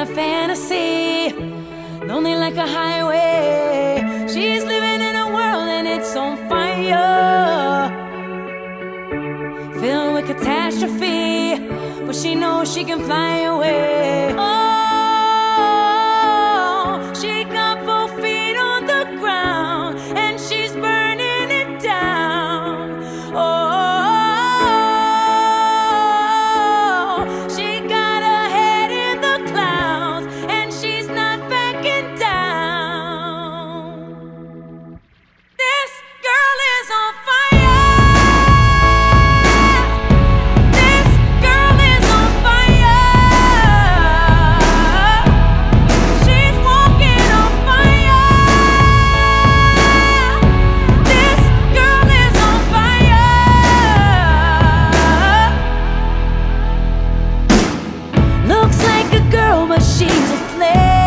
fantasy, lonely like a highway. She's living in a world and it's on fire, filled with catastrophe, but she knows she can fly away. Oh, she got both feet on the ground and she's burning it down. Oh, she got her head in the clouds and she's not backing down. This girl is on fire. She's a flame.